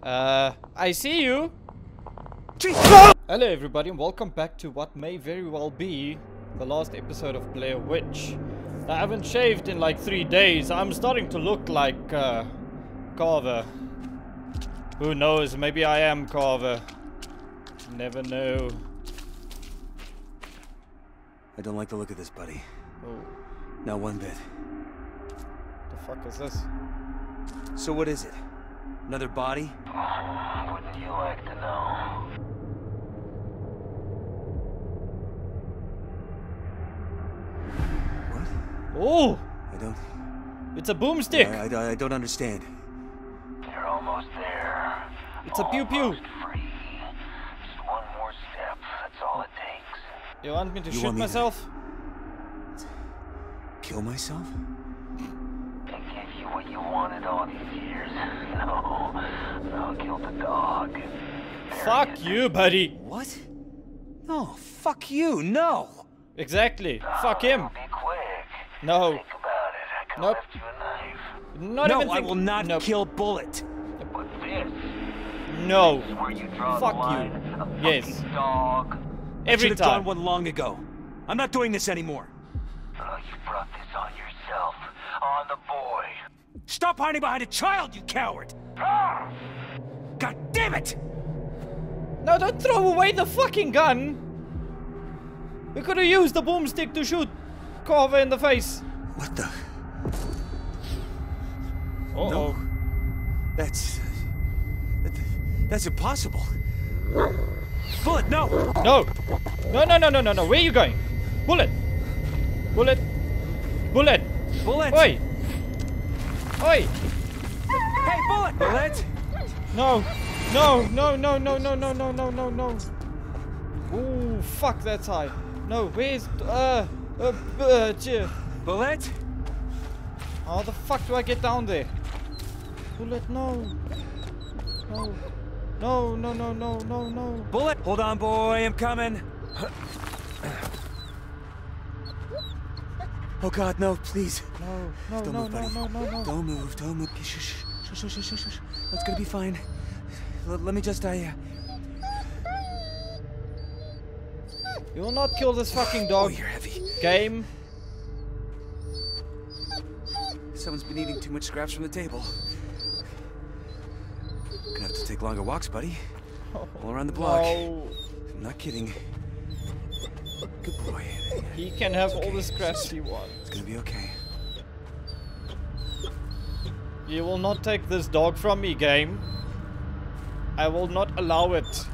I see you. Hello everybody and welcome back to what may very well be the last episode of Blair Witch. I haven't shaved in like 3 days. I'm starting to look like Carver. Who knows, maybe I am Carver. Never know. I don't like the look of this, buddy. Oh, Not one bit. the fuck is this? So what is it? Another body? Wouldn't you like to know? What? Oh, I don't... it's a boomstick. I don't understand. You're almost there. It's a pew-pew. Almost free. Just one more step. That's all it takes. You want me to You shoot want me to- myself? Kill myself? I gave you what you wanted all these years. No, kill the dog. Fuck you, buddy. What? No, fuck you, no! Exactly. Fuck him. Be quick. No. Think about it. I could Nope. left you a knife. Not No, even I think- will not Nope. kill Bullet! But this No. is where you draw Fuck the line. you. A Yes. fucking dog. Every Should have time. done one long ago. I'm not doing this anymore. Oh, you brought this on yourself. On the boy. Stop hiding behind a child, you coward! Ah! God damn it! No, don't throw away the fucking gun. We could have used the boomstick to shoot Carver in the face. What the? Uh-oh. No. That's impossible. Bullet, no! No. No. Where are you going? Bullet. Bullet. Bullet. Bullet! Oi. Oi. Hey, Bullet! Bullet! No. No. Ooh, fuck, that's high. No, where's Bullet? how the fuck do I get down there? Bullet, no. No. Bullet! Hold on, boy, I'm coming. Oh God, no, please. No. Don't move, buddy. Don't move. Okay, Shh. It's gonna be fine. Let me just, You will not kill this fucking Oh, dog. you're heavy. Game. Someone's been eating too much scraps from the table. Gonna have to take longer walks, buddy. All around the block. No. I'm not kidding. Good boy. He can have all the scraps he wants. It's gonna be okay. You will not take this dog from me, game. I will not allow it.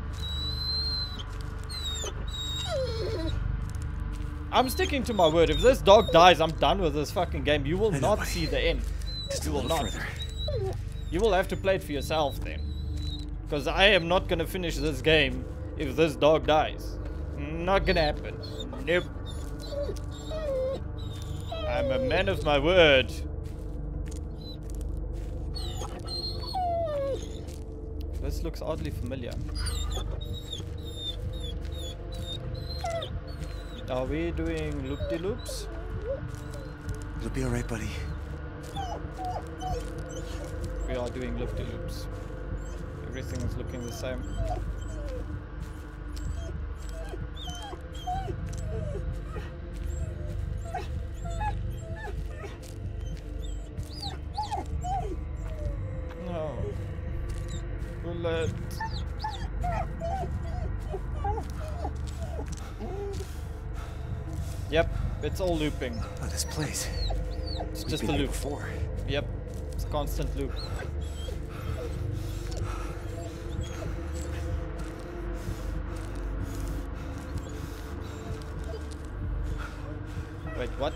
I'm sticking to my word. If this dog dies, I'm done with this fucking game. You will I know, not buddy. see the end. Just You a will little not. further. You will have to play it for yourself then. Because I am not gonna finish this game if this dog dies. Not gonna happen. Nope. I'm a man of my word. This looks oddly familiar. Are we doing loop-de-loops? It'll be alright, buddy. We are doing loop-de-loops. Everything is looking the same. No. Bullet. Yep, it's all looping. Oh, this place. It's We've just a been here loop. before. Yep, it's a constant loop. Wait, what?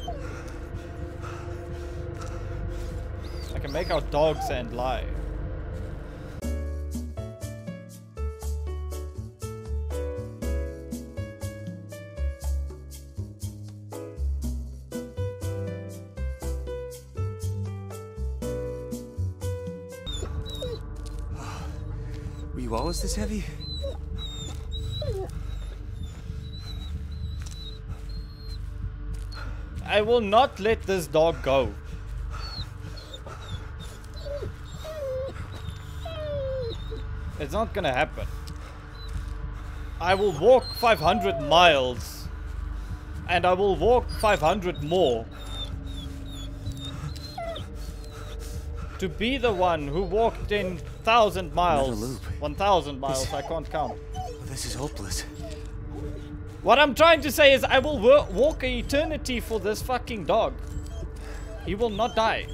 I can make out dogs and lie. Were you always this heavy? I will not let this dog go. It's not gonna happen. I will walk 500 miles. And I will walk 500 more. To be the one who walked in 1,000 miles. 1,000 miles, I can't count. This is hopeless. What I'm trying to say is I will walk an eternity for this fucking dog. He will not die.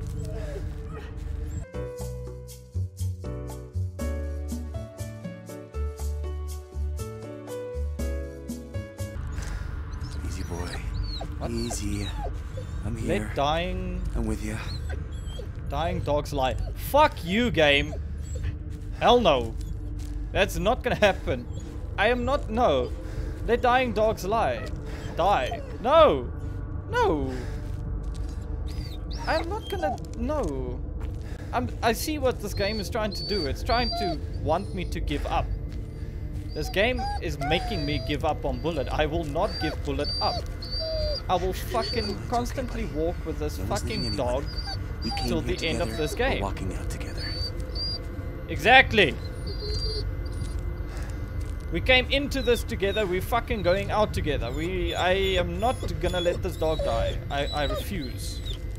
Easy, boy. What? Easy. I'm here. Let dying... I'm with you. Dying dogs lie. Fuck you, game. Hell no. That's not gonna happen. I am not... No. Let dying dogs lie. Die. No. No. I'm not gonna... No. I see what this game is trying to do. It's trying to want me to give up. This game is making me give up on Bullet. I will not give Bullet up. I will fucking constantly walk with this fucking dog till the end of this game. We're walking out together. Exactly. We came into this together. We're fucking going out together. I am not gonna let this dog die. I refuse.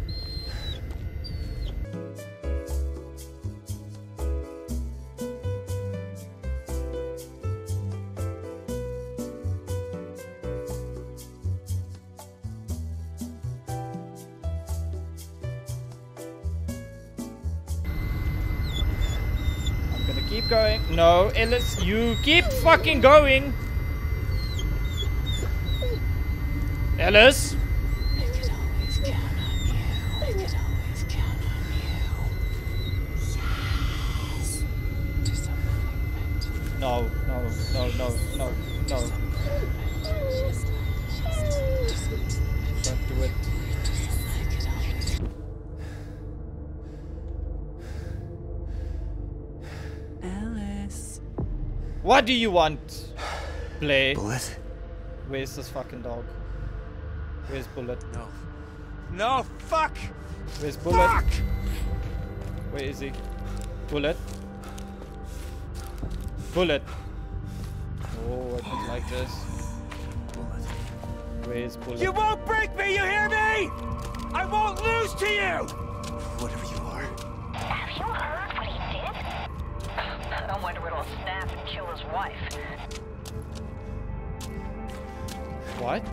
Keep going. No, Ellis, you keep fucking going. Ellis. I could always count on you. I could always count on you. Yes. Disappointment. No, no, no, no, no, no. Don't do it. What do you want? Play. Bullet? Where's this fucking dog? Where's Bullet? No. No, fuck! Where's Bullet? Fuck! Where is he? Bullet? Bullet! Oh, I don't like this. Bullet. Where's Bullet? You won't break me, you hear me? I won't lose to you! Whatever you are. Have you heard what he did? I wonder it'll snap and kill his wife. What?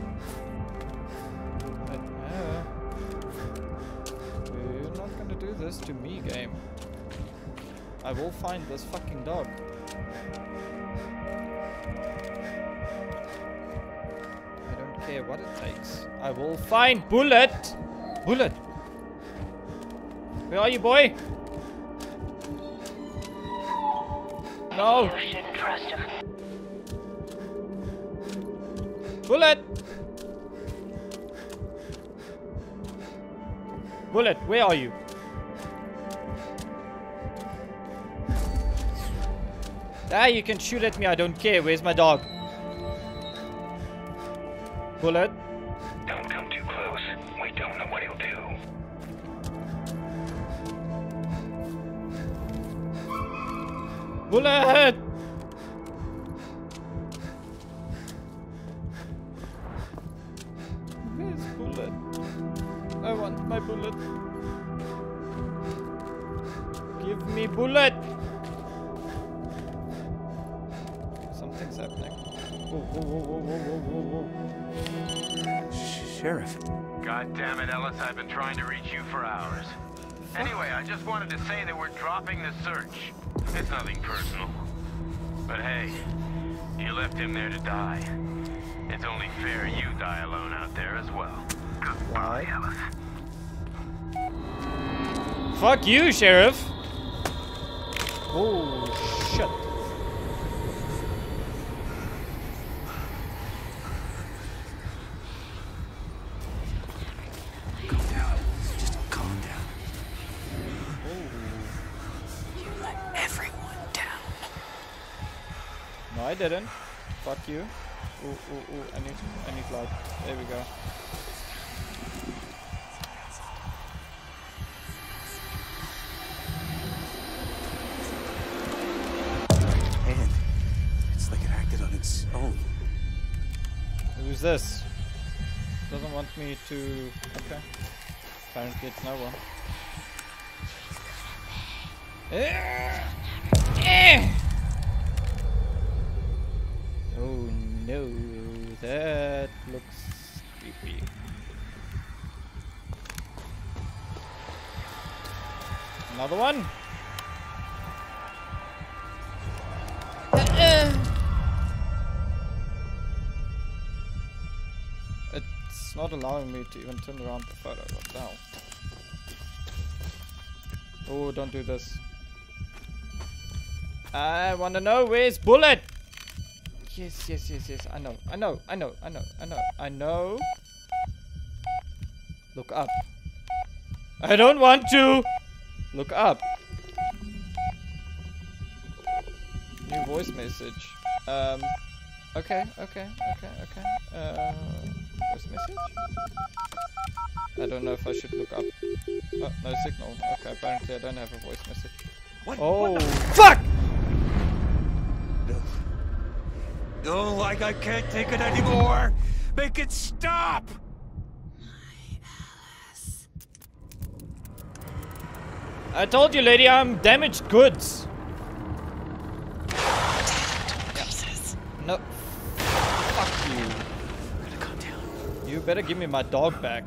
You're not gonna do this to me, game. I will find this fucking dog. I don't care what it takes. I will find Bullet! Bullet! Where are you, boy? No! You shouldn't trust him. Bullet! Bullet, where are you? Ah, you can shoot at me, I don't care. Where's my dog? Bullet? Don't come too close. We don't know what he'll do. Bullet! Where's Bullet? I want my Bullet. Give me Bullet! Something's happening. Whoa, whoa, whoa, whoa, whoa, whoa, whoa. Sheriff. God damn it, Ellis, I've been trying to reach you for hours. Anyway, I just wanted to say that we're dropping the search. It's nothing personal. But hey, you left him there to die. It's only fair you die alone out there as well. Goodbye, Ellis. Fuck you, Sheriff! Oh, shit. Calm down. Just calm down. You let everyone down. No, I didn't. Fuck you. Ooh, ooh, ooh. I need light. There we go. Who's this? Doesn't want me to... Okay. Apparently it's no one. Oh no, that looks creepy. Another one? It's not allowing me to even turn around the photo. What the hell? Oh, don't do this. I wanna know where's Bullet? Yes, yes, yes, yes. I know. I know. Look up. I don't want to. Look up. New voice message. Okay. Voice message? I don't know if I should look up. Oh, no signal. Okay, apparently I don't have a voice message. What? Oh, What the fuck! No. No, like I can't take it anymore. Make it stop. I told you, lady, I'm damaged goods. Jesus. No. Fuck you. I'm gonna calm down. You better give me my dog back.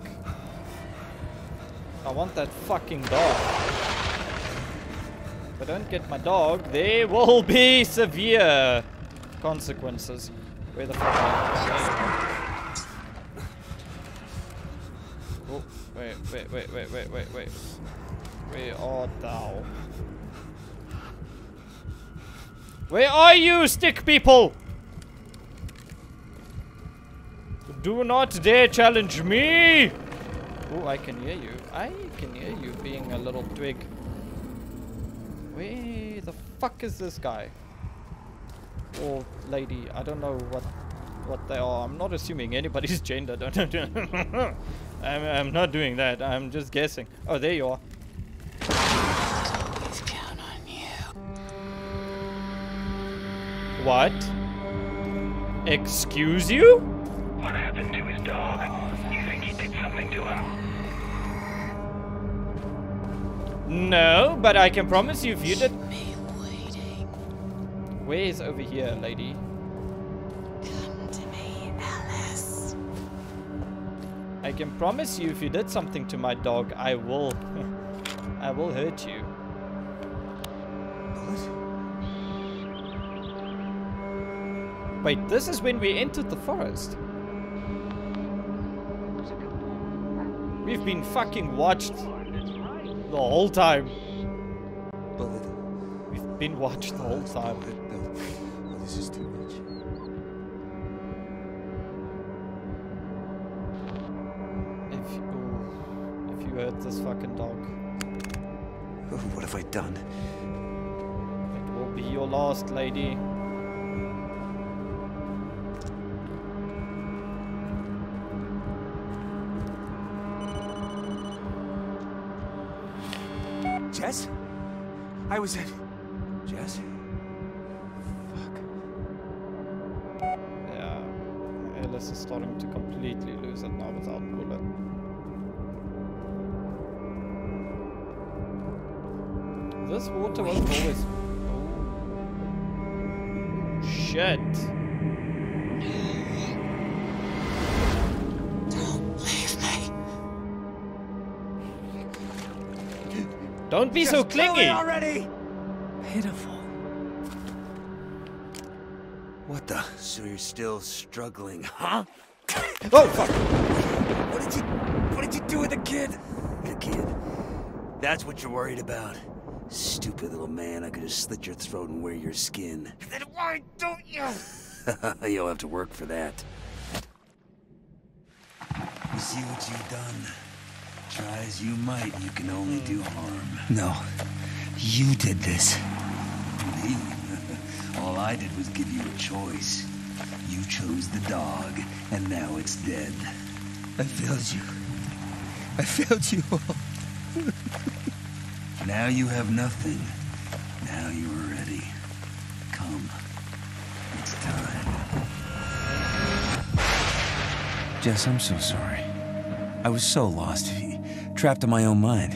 I want that fucking dog. If I don't get my dog, there will be severe consequences. Where the fuck am I? Oh, wait. Where art thou? Where are you, stick people? Do not dare challenge me! Oh, I can hear you. I can hear you being a little twig. Where the fuck is this guy? Or lady? I don't know what they are. I'm not assuming anybody's gender. I'm not doing that. I'm just guessing. Oh, there you are. Always count on you. What? Excuse you? What happened to his dog? You think he did something to him? No, but I can promise you if you did. Me waiting. Where is over here, lady? Come to me, Alice. I can promise you if you did something to my dog, I will I will hurt you. Wait, this is when we entered the forest. We've been fucking watched the whole time. Bullet. We've been watched the whole time. No. No, this is too much. If you hurt this fucking dog, Oh, what have I done? it will be your last, lady. Jess? I was at... Jess? Fuck. Yeah, Alice is starting to completely lose it now without Bullet. This water wasn't always... Oh. Shit. Don't leave me. Don't be so Just kill clingy! it already! Pitiful. What the? So you're still struggling, huh? Oh, fuck! What did you do with the kid? The kid. That's what you're worried about. Stupid little man, I could just slit your throat and wear your skin. Then why don't you? You'll have to work for that. You see what you've done? Try as you might, you can only do harm. No, you did this. Me? All I did was give you a choice. You chose the dog, and now it's dead. I failed you. I failed you all. Now you have nothing. Now you are ready. Come. It's time. Jess, I'm so sorry. I was so lost, trapped in my own mind.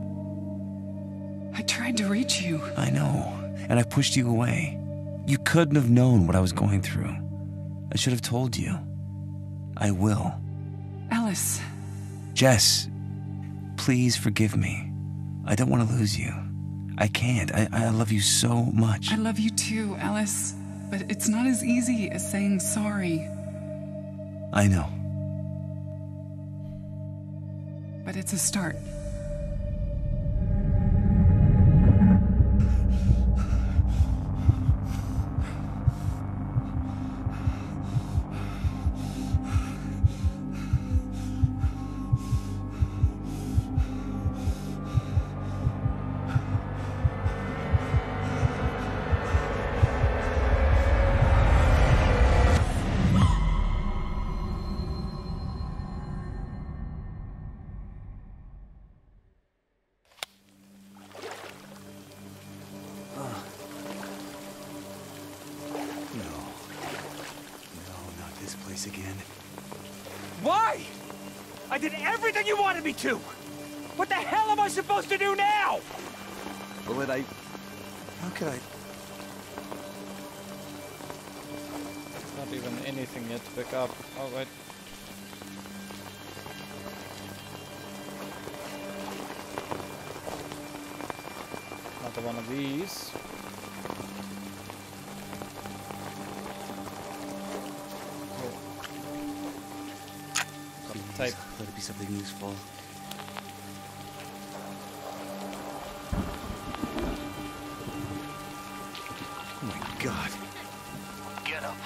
I tried to reach you. I know, and I pushed you away. You couldn't have known what I was going through. I should have told you. I will. Ellis. Jess, please forgive me. I don't want to lose you. I can't. I love you so much. I love you too, Ellis. But it's not as easy as saying sorry. I know. But it's a start. Again. Why? I did everything you wanted me to! What the hell am I supposed to do now? Bullet, how could I... There's not even anything yet to pick up. Oh, wait. Another one of these. Tape. Let it be something useful. Oh my God. Get up.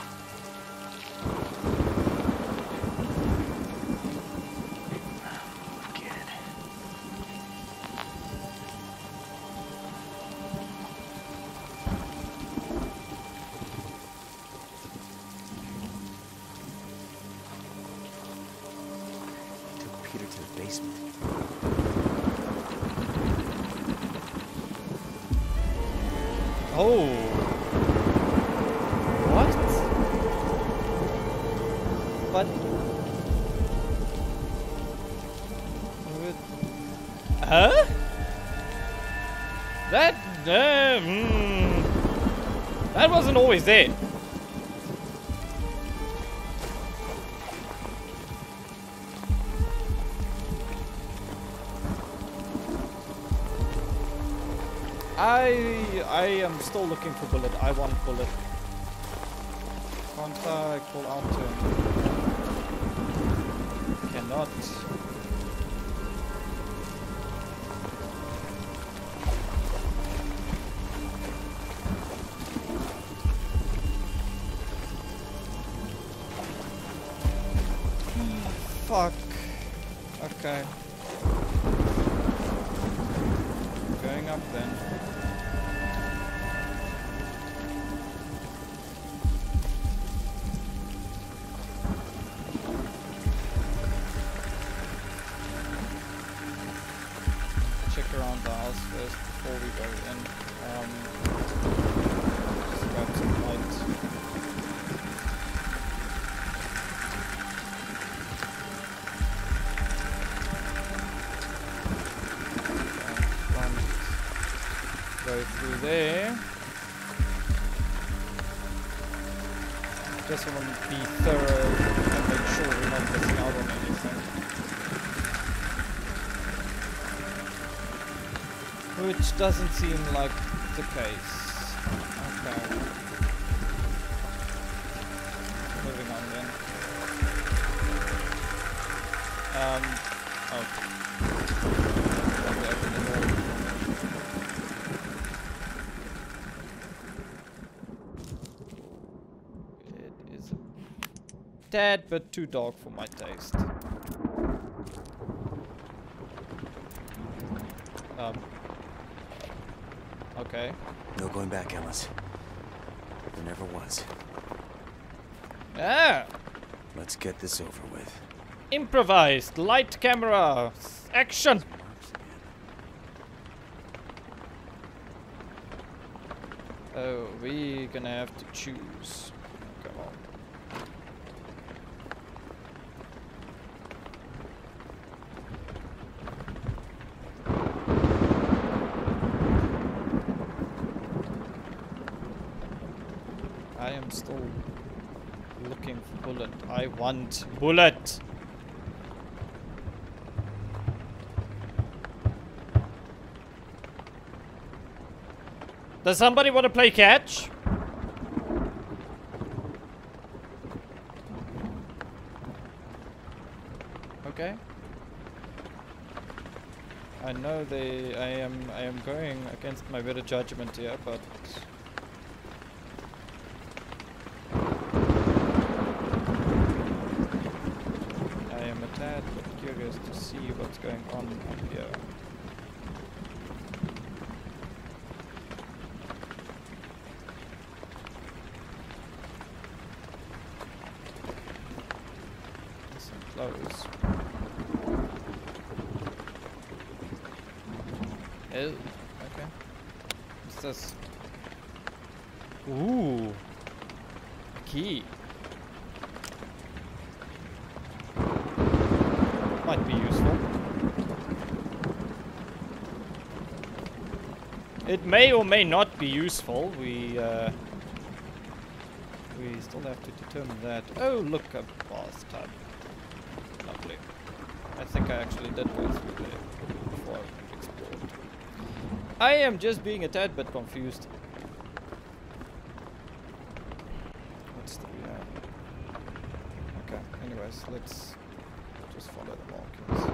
Forget it. Peter to the basement. Oh. What? But... Huh? That wasn't always there. I am still looking for Bullet. I want Bullet. Can't I call out to him? Cannot. Fuck. Okay. Going up then. Check around the house first before we go in. Just grab some light. Go through there. Just want to be thorough and make sure we're not missing out on anything. Which doesn't seem like the case. Okay. Moving on then. Oh. Probably open the door. It is a tad bit too dark for my taste. Okay. No going back, Ellis. There never was. Ah! Let's get this over with. Improvised light camera action. Oh, we're gonna have to choose. Come on. I am still looking for Bullet. I want Bullet. Does somebody want to play catch? Okay. I know I am going against my better judgment here, but I am a tad bit curious to see what's going on up here. Listen close. Oh, okay. What's this? Ooh. A key. Might be useful. It may or may not be useful. We still have to determine that. Oh, look, a bathtub. Lovely. I think I actually did go through there before I explored. I am just being a tad bit confused. What's the okay, anyways, let's just follow the markings.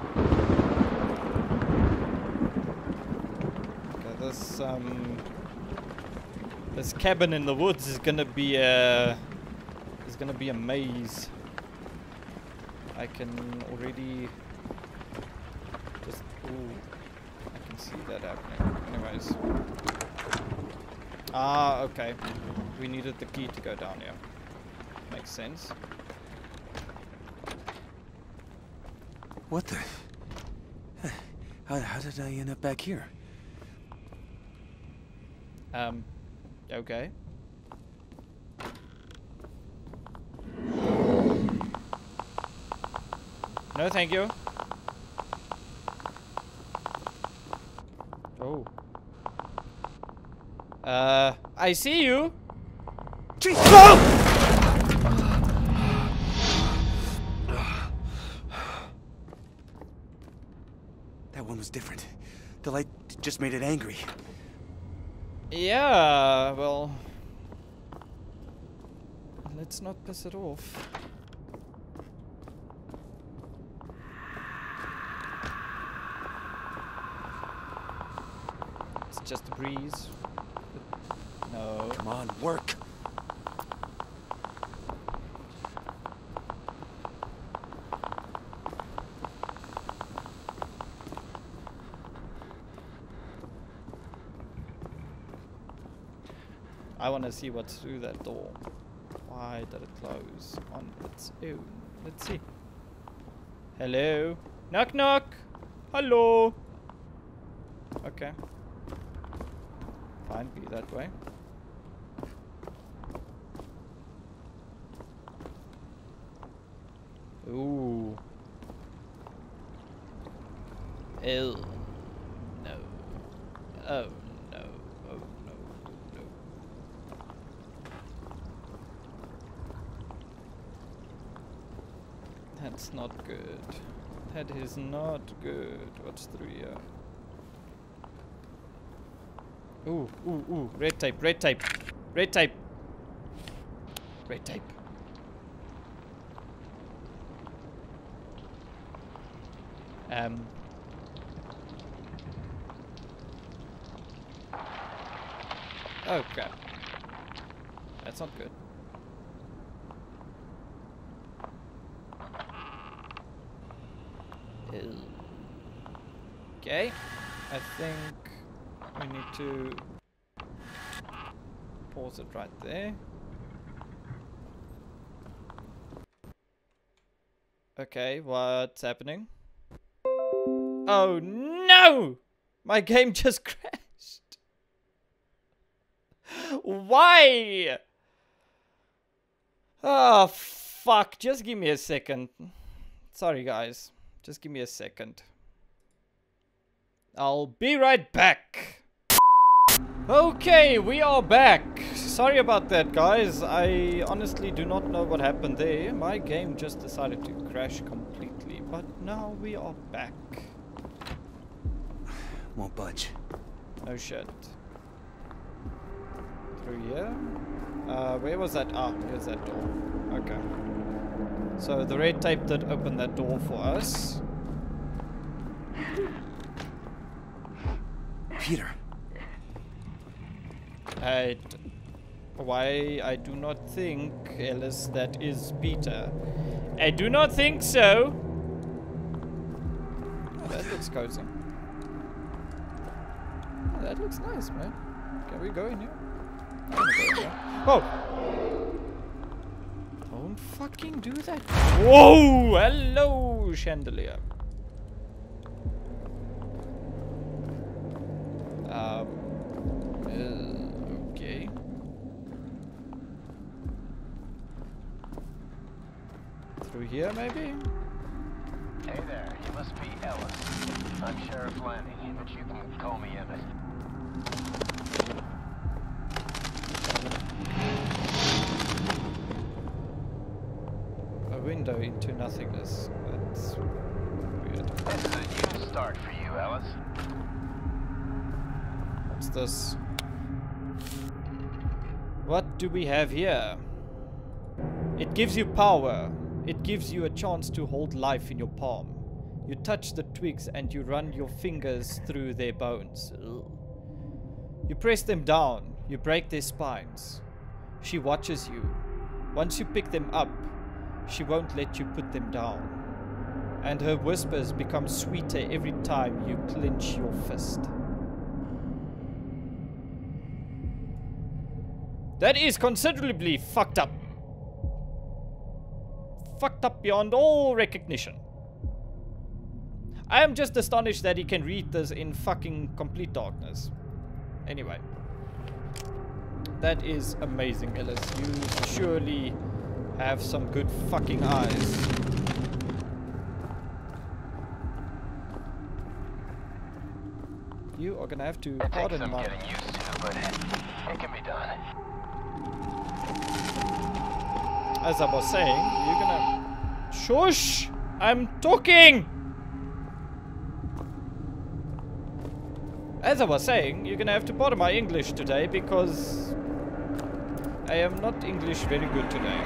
Okay, this cabin in the woods is gonna be a maze. I can already just I can see that happening. Anyways. Ah, okay. We needed the key to go down here. Makes sense. What the? How did I end up back here? Okay. No, thank you. Oh. I see you. That one was different. The light just made it angry. Yeah, well, let's not piss it off. It's just a breeze. No. Come on, work. I want to see what's through that door. Why did it close on its own? Let's see. Hello? Knock knock! Hello? Okay. Fine, be that way. Ooh. Ew. No. Oh no. Oh no. No. That's not good. That is not good. What's through here? Ooh, ooh, ooh. Red tape, red tape. Red tape. Red tape. Oh crap. That's not good. Okay. I think we need to pause it right there. Okay, what's happening? Oh no! My game just crashed. Why? Oh fuck, just give me a second. Sorry guys, just give me a second. I'll be right back. Okay, we are back. sorry about that, guys. I honestly do not know what happened there. My game just decided to crash completely, but now we are back. Won't budge. No shit. Through here? Where was that? Ah, here's that door. Okay. So the red tape did open that door for us. Peter. Why, I do not think, Ellis, that is Peter. I do not think so. Oh, that looks cozy. Oh, that looks nice, man. Can we go in here? I wanna go in here. Whoa! Don't fucking do that. Whoa! Hello, chandelier. Okay. Through here, maybe? Hey there, you must be Ellis. I'm Sheriff Lanning, but you can call me Emmett. A window into nothingness. That's weird. This is a new start for you, Ellis. What's this? What do we have here? It gives you power. It gives you a chance to hold life in your palm. You touch the twigs and you run your fingers through their bones. Ugh. You press them down. You break their spines. She watches you. Once you pick them up, she won't let you put them down. And her whispers become sweeter every time you clench your fist. That is considerably fucked up. Fucked up beyond all recognition. I am just astonished that he can read this in fucking complete darkness. Anyway. That is amazing, Ellis. You surely have some good fucking eyes. You are gonna have to It takes pardon some my... getting used to, but it can be done. As I was saying, you're gonna... Shush! I'm talking! As I was saying, you're gonna have to pardon my English today because I am not English very good today.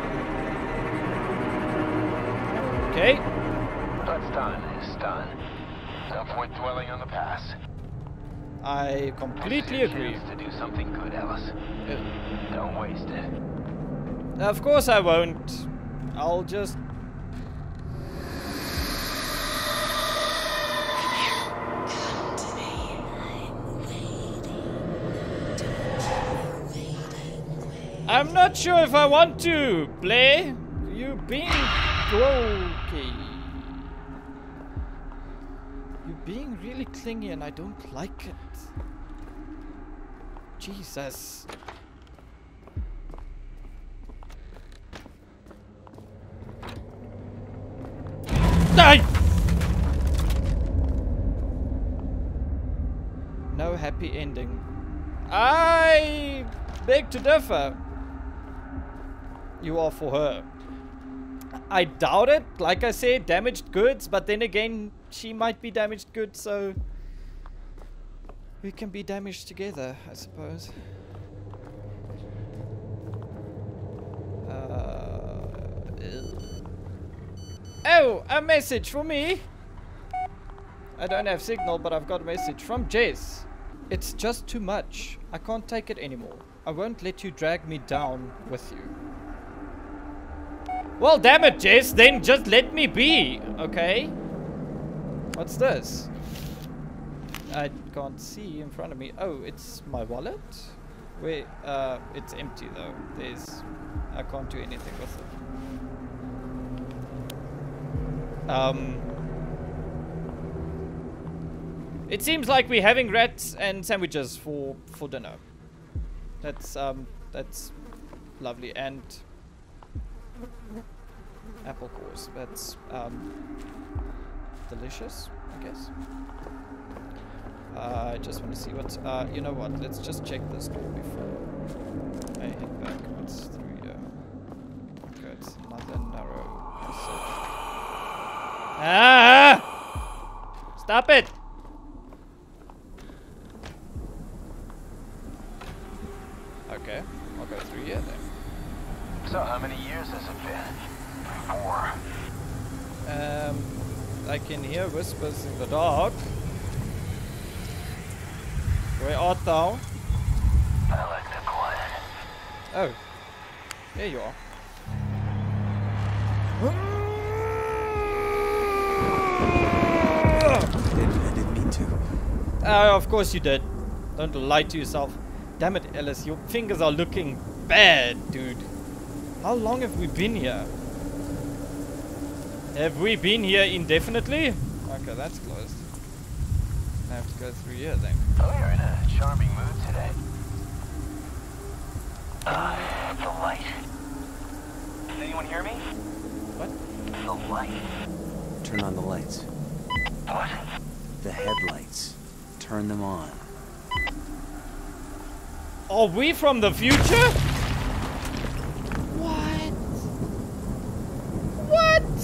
Okay? What's done is done. No point dwelling on the past. I completely agree. To do something good, Ellis. Don't waste it. Of course I won't. I'll just... I'm not sure if I want to, Blair. You being... Okay. You're being really clingy and I don't like it. Jesus. Die! No happy ending. I beg to differ. You are for her. I doubt it. Like I said, damaged goods, but then again, she might be damaged goods, so we can be damaged together, I suppose. Oh, a message for me. I don't have signal, but I've got a message from Jess. It's just too much. I can't take it anymore. I won't let you drag me down with you. Well, damn it, Jess. Then just let me be, okay? What's this? I can't see in front of me. Oh, it's my wallet? Wait, it's empty though. I can't do anything with it. It seems like we're having rats and sandwiches for dinner. That's lovely. And apple cores. That's delicious, I guess. I just want to see what's you know what, let's just check this door before. head back. What's through here? Okay, it's another narrow passage. Ah! Stop it! Okay, I'll go through here then. So, how many years has it been? 4. I can hear whispers in the dark. Where art thou? I like the quiet. Oh, there you are. I didn't mean to. Of course you did. Don't lie to yourself. Damn it, Ellis, your fingers are looking bad, dude. How long have we been here? Have we been here indefinitely? Okay, that's closed. I have to go through here then. Oh, you're in a charming mood today. The light. Can anyone hear me? What? The light. Turn on the lights. What? The headlights. Turn them on. Are we from the future? What? What?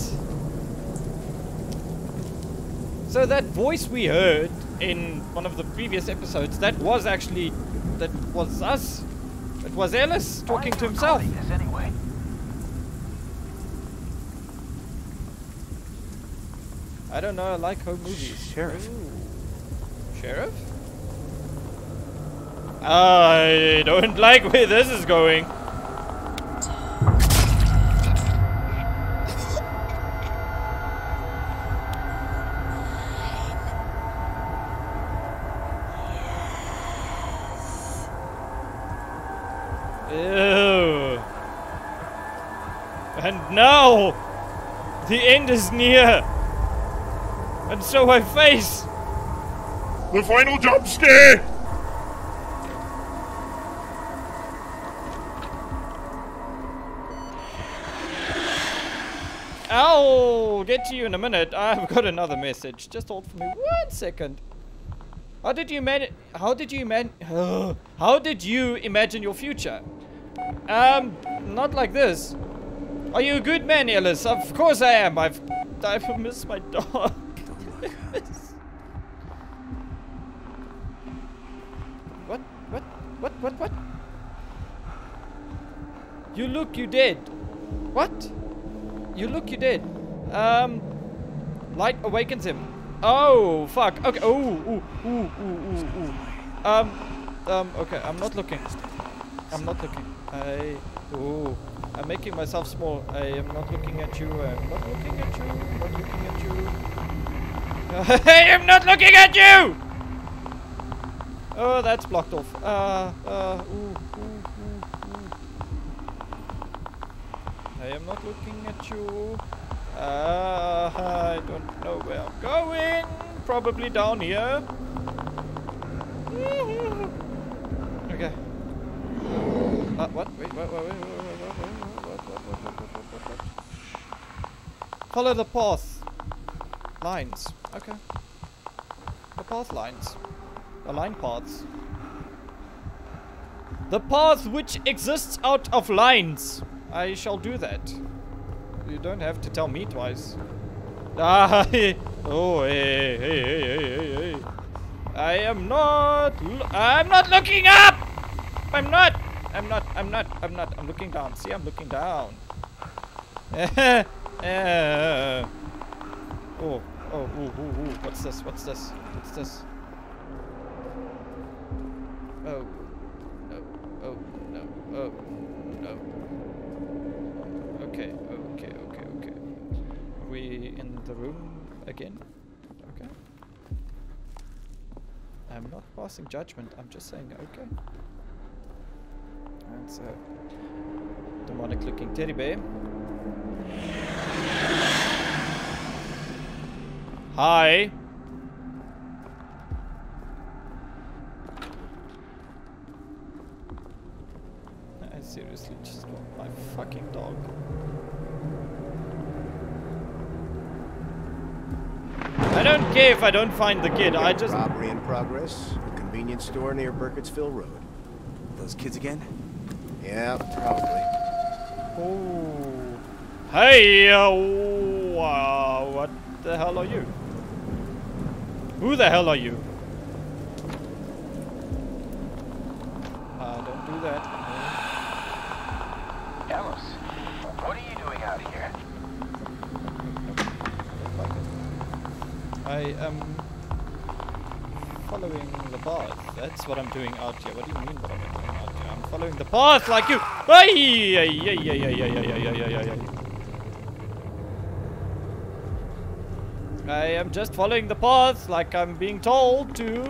So that voice we heard in one of the previous episodes, that was us. It was Ellis talking to himself. Why are you recording this anyway? I don't know, I like home movies. Sheriff. Ooh. Sheriff? I don't like where this is going. Ew. And now, the end is near. And so I face The final jump scare! I'll get to you in a minute. I've got another message. Just hold for me 1 second. How did you imagine your future? Not like this. Are you a good man, Ellis? Of course I am. I miss my dog. What? You dead. What? You dead. Light awakens him. Oh, fuck. Okay. Oh, ooh. Okay. I'm not looking. I'm making myself small. I am not looking at you. I'm not looking at you. I am not looking at you! Oh, that's blocked off. I am not looking at you. I don't know where I'm going. Probably down here. Okay. What? Wait. What? Follow the path. Lines. Okay. The path lines. The line paths. The path which exists out of lines. I shall do that. You don't have to tell me twice. Hey. I'm not looking up! I'm not. I'm looking down. See, I'm looking down. What's this? Oh, no. Okay. Are we in the room again? Okay. I'm not passing judgment, I'm just saying okay. That's a demonic looking teddy bear. Hi. I seriously just want my fucking dog. I don't care if I don't find the kid, I just... Robbery in progress. A convenience store near Burkittsville Road. Those kids again? Yeah, probably. Oh. Hey, what the hell are you? Who the hell are you? Don't do that. Ellis, what are you doing out here? I am following the path. That's what I'm doing out here. What do you mean what I'm doing out here? I'm following the path like you. I am just following the path like I'm being told to.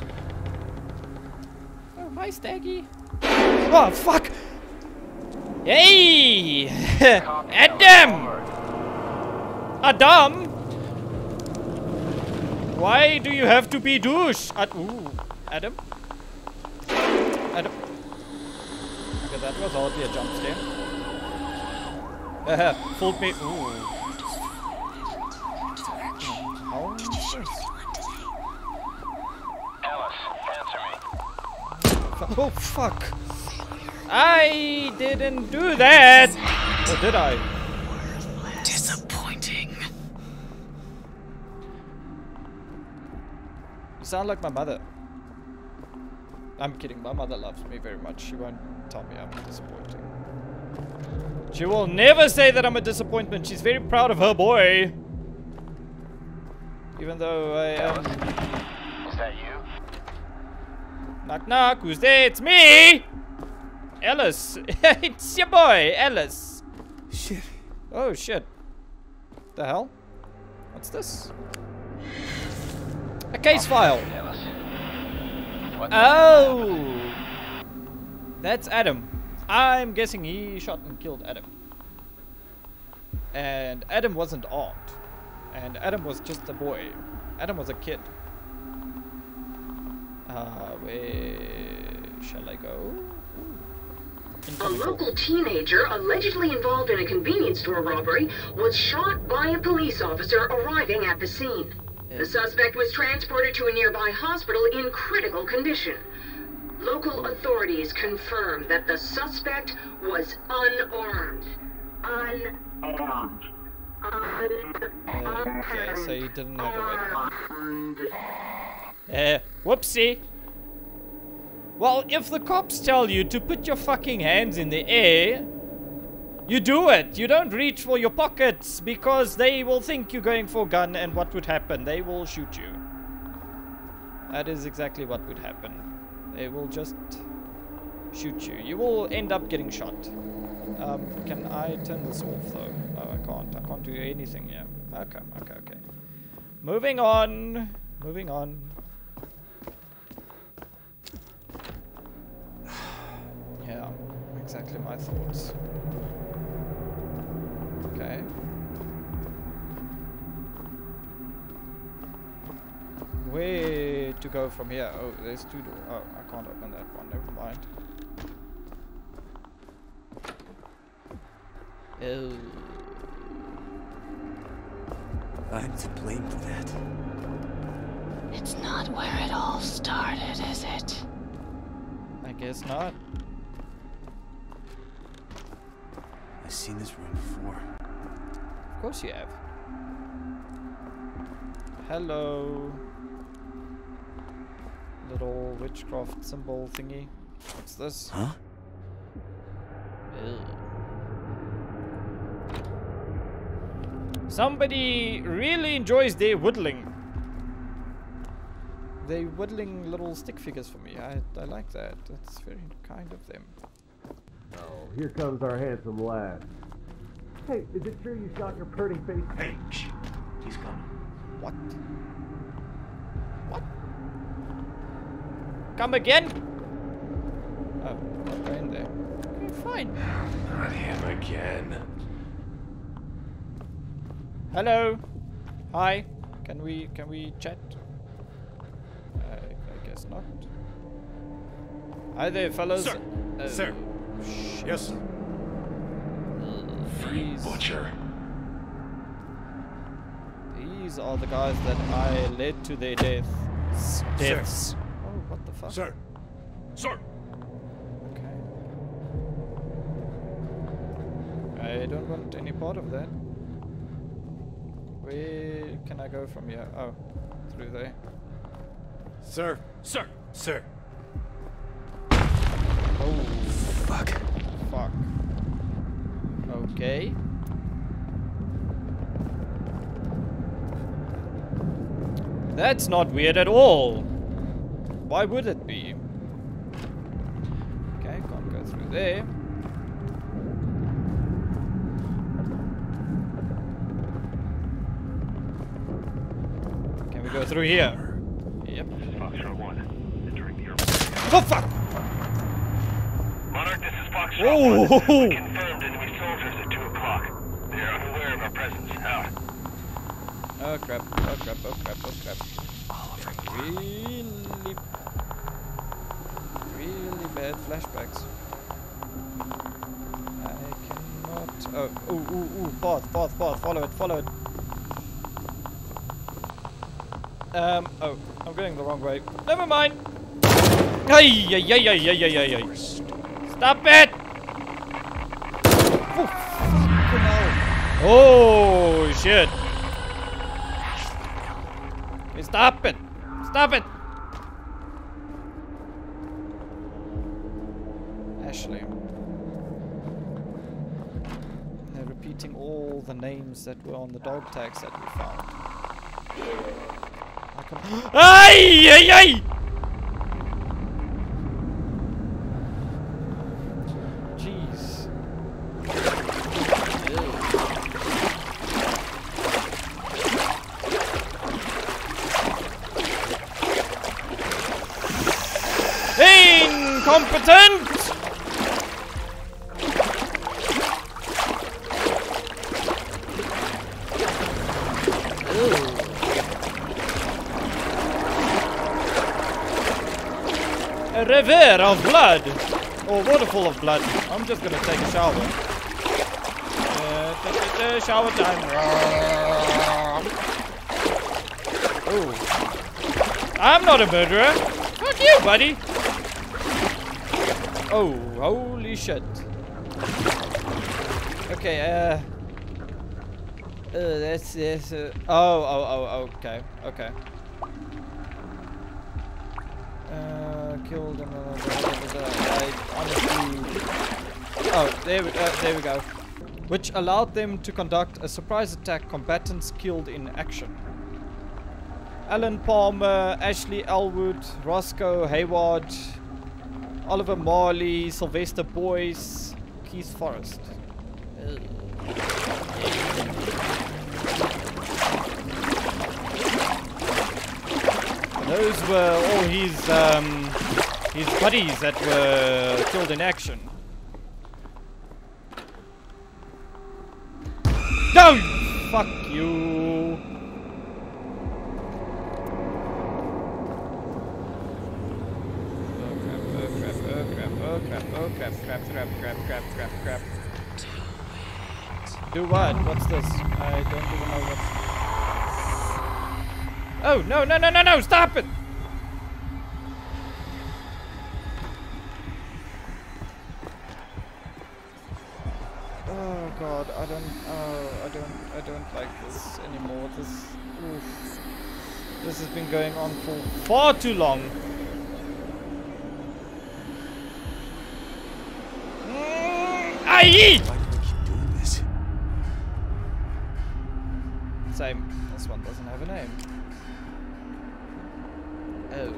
Oh, hi, Staggy. Oh, fuck! Hey! Adam! Adam? Why do you have to be douche? Ooh, Adam? Adam? Okay, that was oddly a jump scare. Fooled me. Ooh. Ellis, answer me. Oh, fuck. I didn't do that. Or did I? Disappointing. You sound like my mother. I'm kidding. My mother loves me very much. She won't tell me I'm disappointing. She will never say that I'm a disappointment. She's very proud of her boy. Even though I am... Is that you? Knock knock. Who's there? It's me! Ellis. It's your boy, Ellis. Shit. Oh, shit. The hell? What's this? A case file. Ellis. What? Oh! That's Adam. I'm guessing he shot and killed Adam. And Adam wasn't armed. And Adam was just a boy. Adam was a kid. Where shall I go? A local teenager allegedly involved in a convenience store robbery was shot by a police officer arriving at the scene. The suspect was transported to a nearby hospital in critical condition. Local authorities confirmed that the suspect was unarmed. Unarmed. Okay, so he didn't have a weapon. Whoopsie. Well, if the cops tell you to put your fucking hands in the air, you do it. You don't reach for your pockets because they will think you're going for a gun, and what would happen? They will shoot you. That is exactly what would happen. They will just shoot you. You will end up getting shot. Can I turn this off though? No, I can't. I can't do anything here. Okay, okay, okay. Moving on. Moving on. Yeah, exactly my thoughts. Okay. Where to go from here? Oh, there's two doors. Oh, I can't open that one. Never mind. Oh. I'm to blame for that. It's not where it all started, is it? I guess not. I've seen this room before. Of course you have. Hello. Little witchcraft symbol thingy. What's this? Huh? Ew. Somebody really enjoys their whittling. They're whittling little stick figures for me. I like that. That's very kind of them. Oh, here comes our handsome lad. Hey, is it true you shot your purring face? Hey, shh. He's coming. What? What? Come again? Oh, not going there. Okay, fine. Not him again. Hello. Hi. Can we chat? I guess not. Hi there, fellas. Sir. Sir. Shit. Yes, sir. Free butcher. These are the guys that I led to their deaths. Sir. Oh, what the fuck? Sir. Sir. Okay. I don't want any part of that. Where can I go from here? Oh, through there. Sir. Sir. Sir. Oh, Fuck. fuck. Okay. That's not weird at all. Why would it be? Okay, can't go through there. Can we go through here? Yep. This is Foxtrot 1. Entering the airport. Oh fuck! Monarch, this is Foxtrot Oh! 1. We confirmed enemy soldiers at 2 o'clock. They are unaware of our presence. Out. Oh crap, oh crap, oh crap, oh crap. Really bad flashbacks. I cannot... Oh, ooh, path, follow it. Oh, I'm going the wrong way. Never mind! Hey! Stop it! Oh, fucking hell. Oh, shit. Stop it! Stop it! Ashley. They're repeating all the names that were on the dog tags that we found. I can't... Ay! Jeez. Incompetent! A river of blood, or waterfall of blood. I'm just gonna take a shower. Shower time. Oh, I'm not a murderer. Fuck you, buddy. Oh, holy shit. Okay, that's okay, okay. Killed him. I honestly... Oh, there we go. Which allowed them to conduct a surprise attack. Combatants killed in action. Alan Palmer, Ashley Elwood, Roscoe Hayward, Oliver Marley, Sylvester Boyce, Keith Forrest. Those were all his buddies that were killed in action. No! Fuck you! Oh crap. Do what? What's this? I don't even know what. Oh, no, stop it! Oh god, I don't like this anymore. This has been going on for far too long. Why do I keep doing this? Same. This one doesn't have a name. Oh.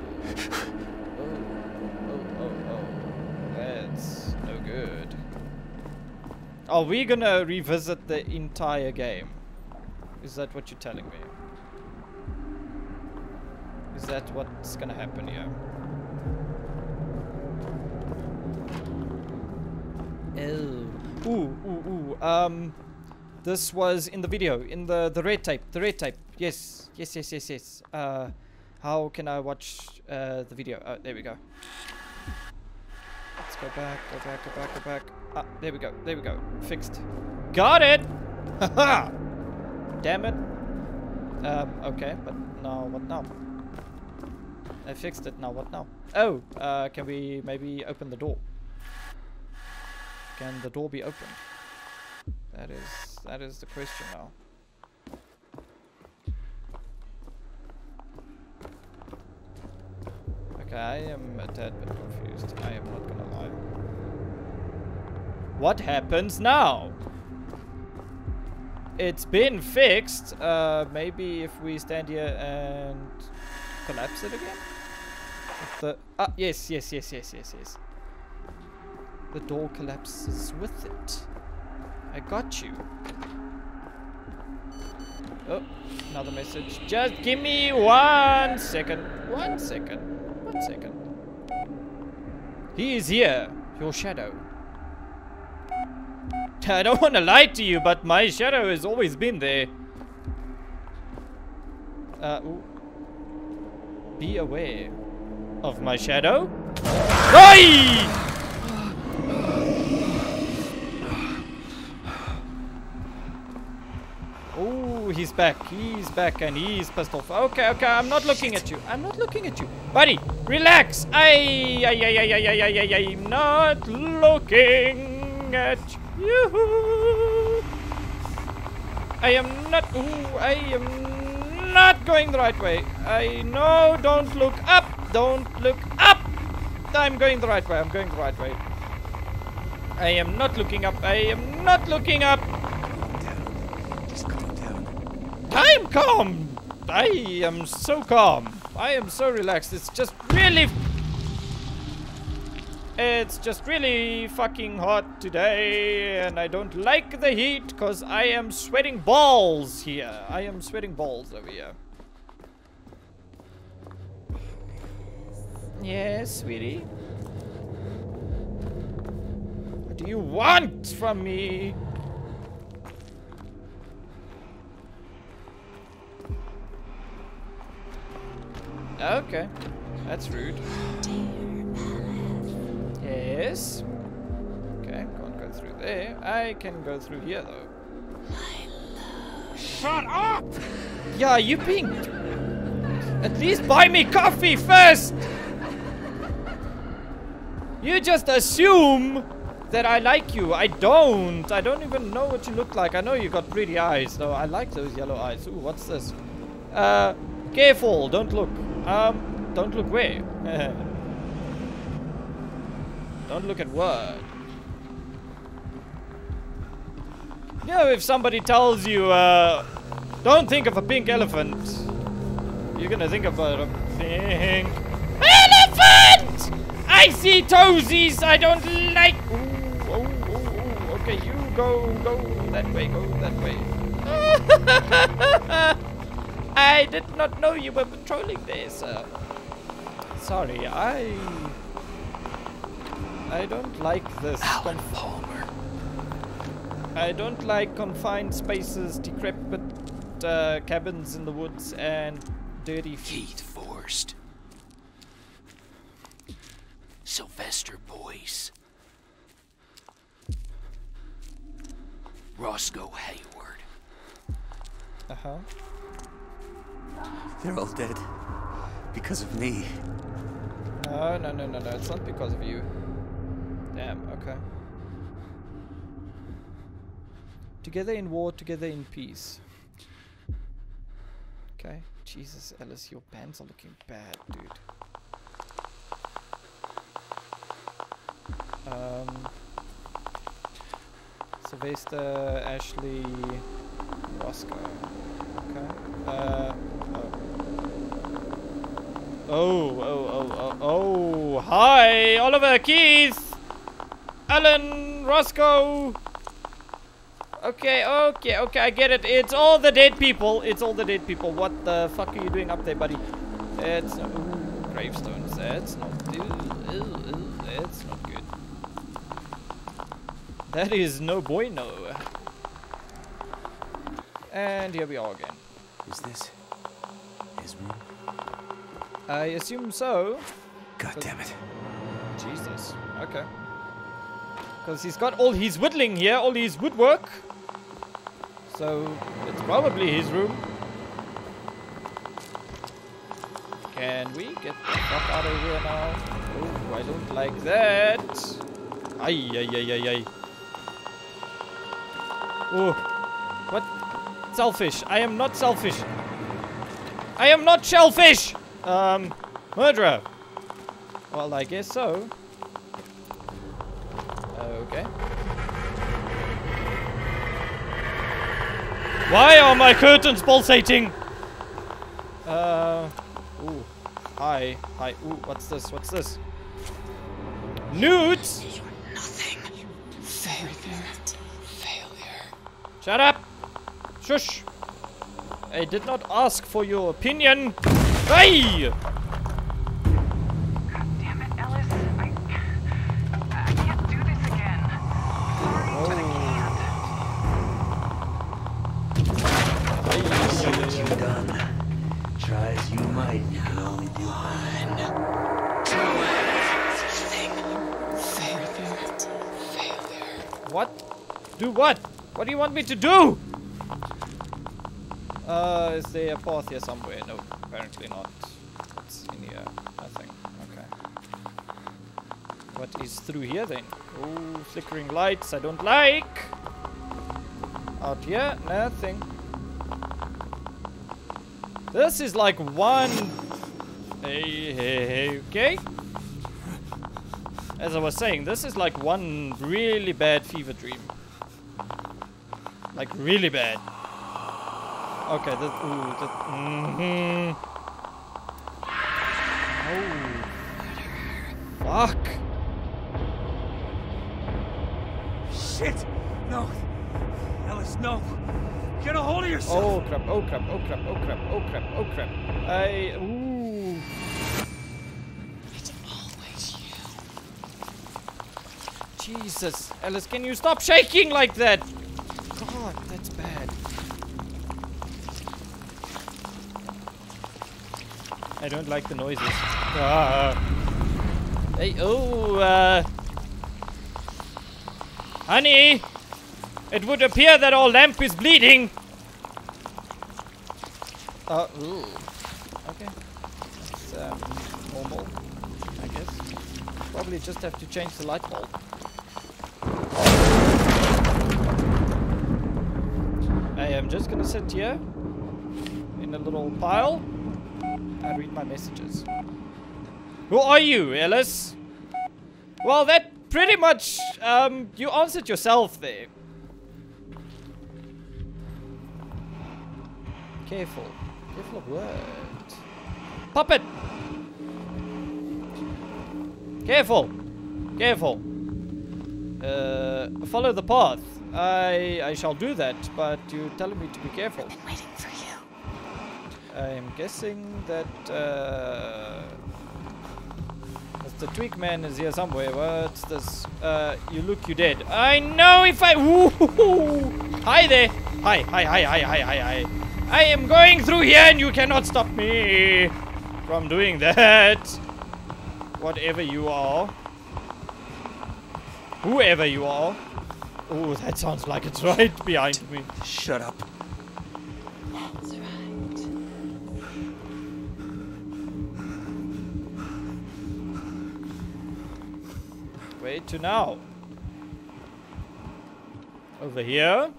Oh. That's no good. Are we gonna revisit the entire game? Is that what you're telling me? Is that what's gonna happen here? Ooh. This was in the video, in the red tape. The red tape. Yes. How can I watch the video? Oh, there we go. Let's go back. Ah, there we go. Fixed. Got it! Haha! Damn it. Okay, but now what now? I fixed it, now what now? Oh, can we maybe open the door? Can the door be opened? That is the question now. Okay, I am a tad bit confused. I am not gonna lie. What happens now? It's been fixed. Maybe if we stand here and collapse it again? Yes. The door collapses with it. I got you. Oh, another message. Just give me 1 second. 1 second. 1 second. He is here. Your shadow. I don't want to lie to you, but my shadow has always been there. Ooh. Be aware of my shadow. Oi! Oh, he's back. He's back and he's pissed off. Okay, I'm not looking at you. I'm not looking at you. Buddy, relax. I'm not looking at you. I am not going the right way. I know, don't look up. Don't look up. I'm going the right way. I'm going the right way. I am not looking up. I am not looking up. I'm calm. I am so calm. I am so relaxed. It's just really fucking hot today, and I don't like the heat because I am sweating balls here. I am sweating balls over here. Yes, sweetie. What do you want from me? Okay, that's rude. Yes. Okay, can't go through there. I can go through here though. Shut up! Yeah, you being... At least buy me coffee first! You just assume that I like you. I don't. I don't even know what you look like. I know you got pretty eyes though. I like those yellow eyes. Ooh, what's this? Careful, don't look. Don't look where? Don't look at what? You know, if somebody tells you, don't think of a pink elephant, you're gonna think about a pink elephant! I see toesies, I don't like... Ooh, okay, you go that way, I did not know you were patrolling there, sir. Sorry, I don't like this. Alan Palmer. I don't like confined spaces, decrepit cabins in the woods, and dirty feet. Keith Forrest. Sylvester Boyce. Roscoe Hayward. Uh-huh. They're all dead. Because of me. No. It's not because of you. Damn, okay. Together in war, together in peace. Okay. Jesus, Ellis, your pants are looking bad, dude. Sylvester, Ashley, Roscoe. Okay. Oh, hi, Oliver, Keith, Alan, Roscoe. Okay, I get it. It's all the dead people. What the fuck are you doing up there, buddy? It's not, gravestones. That's not, that's not good. That is no bueno. And here we are again. Is this his room? I assume so. God damn it. Jesus. Okay. Because he's got all his whittling here, all his woodwork. So it's probably his room. Can we get the fuck out of here now? Oh, I don't like that. Ay. Ooh. What? Selfish. I am not selfish. I am not shellfish! Murderer. Well, I guess so. Okay. Why are my curtains pulsating? Ooh. Hi. Hi. Ooh, what's this? What's this? Nudes? Nothing. Failure. Shut up! Shush! I did not ask for your opinion. Hey! God damn it, Ellis. I can't do this again. Sorry, but I can't. See what you've done. Try as you might, you can only do harm. Failure. What? Do what? What do you want me to do? Is there a path here somewhere? No, apparently not. What's in here? Nothing. Okay. What is through here then? Oh, flickering lights I don't like. Out here, nothing. This is like one... Hey, okay. As I was saying, this is like one really bad fever dream. Like really bad. Okay, this... Ooh, this... Oh. Fuck. Shit! No! Ellis, no! Get a hold of yourself! Oh crap, oh crap, oh crap, oh crap, oh crap, oh crap. Ooh. It's always you. Jesus. Ellis, can you stop shaking like that? God, that's bad. I don't like the noises. Hey, oh, honey! It would appear that our lamp is bleeding! Ooh. Okay. That's, normal, I guess. Probably just have to change the light bulb. I am just gonna sit here in a little pile and read my messages. Who are you, Ellis? Well, that pretty much, you answered yourself there. Careful. Careful of what? Puppet! Careful! Careful! Follow the path. I shall do that, but you're telling me to be careful. I've been waiting for you. I'm guessing that, the Tweak Man is here somewhere. What's this? You look, you dead. I know if I... Woo! Hi there! Hi, hi, hi, hi, hi, hi, hi. I am going through here and you cannot stop me from doing that. Whatever you are. Whoever you are. Oh, that sounds like it's right behind me. Shut up. That's right. Wait to now. Over here.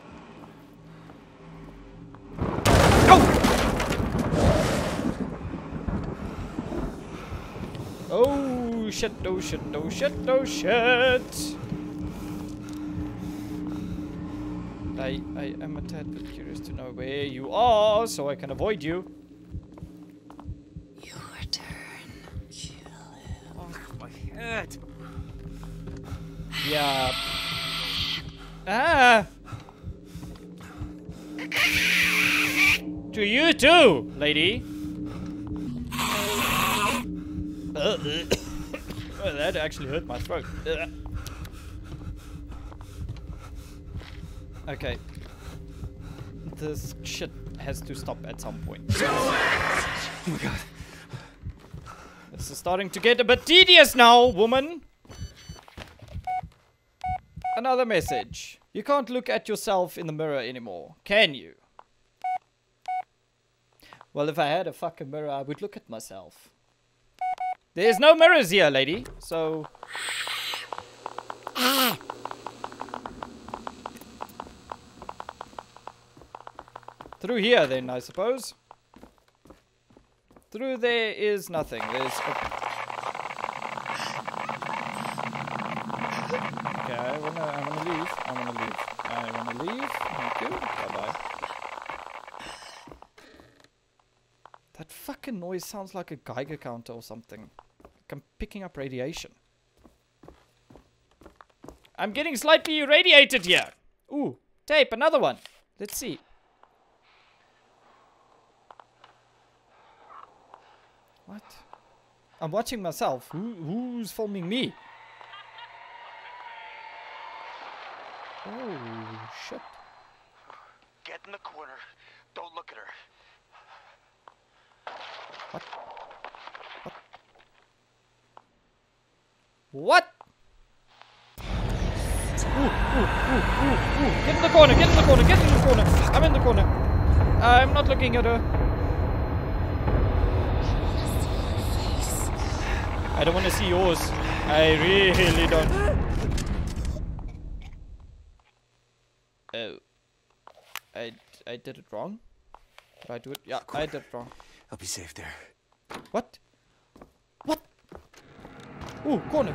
Oh shit, oh shit, oh shit, oh shit. I am a tad bit curious to know where you are so I can avoid you. Your turn. Kill him. Oh, my head. Yeah. Ah. To you too, lady. Oh, that actually hurt my throat. Okay. This shit has to stop at some point. Oh my god. This is starting to get a bit tedious now, woman. Another message. You can't look at yourself in the mirror anymore, can you? Well, if I had a fucking mirror, I would look at myself. There's no mirrors here, lady, so... Through here then, I suppose. Through there is nothing. There's a... Okay, I wanna leave. I wanna leave. Thank you. Bye-bye. That fucking noise sounds like a Geiger counter or something. Like I'm picking up radiation. I'm getting slightly irradiated here. Ooh, tape, another one. Let's see. What? I'm watching myself. Who's filming me? Oh, shit. Get in the corner. Don't look at her. What? What? Ooh. Get in the corner, get in the corner, get in the corner. I'm in the corner. I'm not looking at her. I don't want to see yours. I really don't. Oh. I did it wrong. Did I do it? Yeah, I did it wrong. I'll be safe there. What? What? Ooh, corner.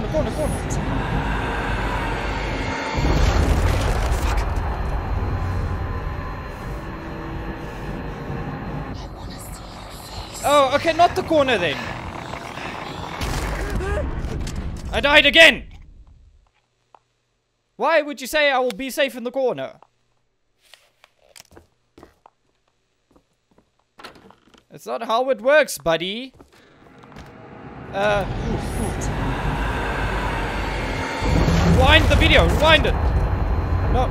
Oh, okay, not the corner then. I died again. Why would you say I will be safe in the corner? That's not how it works, buddy. Rewind the video. Rewind it. No.